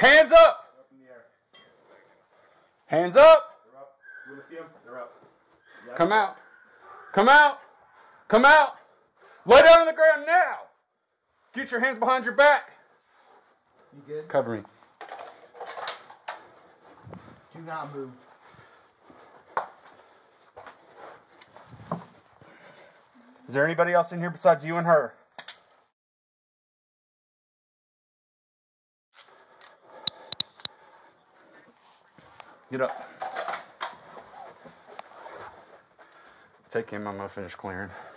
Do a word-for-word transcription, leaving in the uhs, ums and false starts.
Hands up. They're up in the air. Hands up. They're up. You want to see them? They're up. Yeah. Come out. Come out. Come out. Lay down on the ground now. Get your hands behind your back. You good? Cover me. Do not move. Is there anybody else in here besides you and her? Get up. Take him. I'm going to finish clearing.